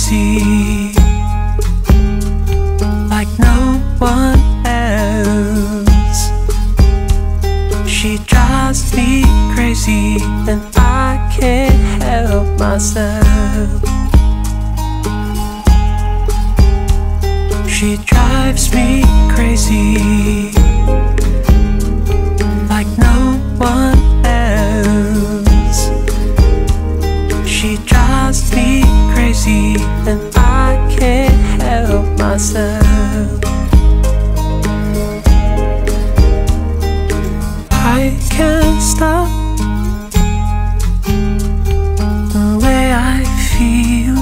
crazy like no one else. She drives me crazy and I can't help myself. She drives me crazy like no one else. She drives me crazy and I can't help myself. I can't stop the way I feel.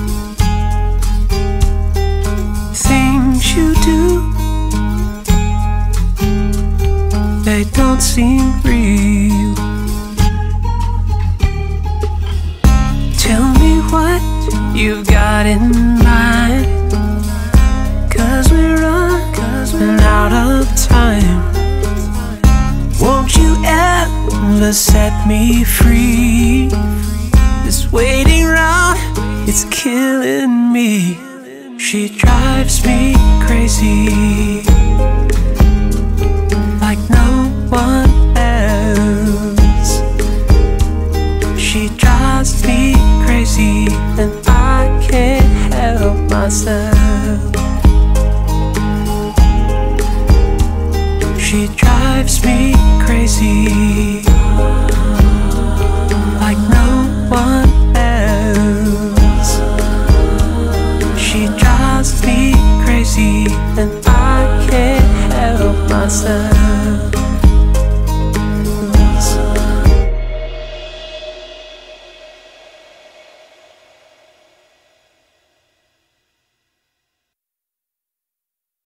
Things you do, they don't seem real. Tell me what you've got in mind, 'cause we're running out of time. Won't you ever set me free? This waiting round, it's killing me. She drives me crazy like no one else. She drives me crazy and I can't help myself. She drives me crazy like no one else. She drives me crazy and I can't help myself.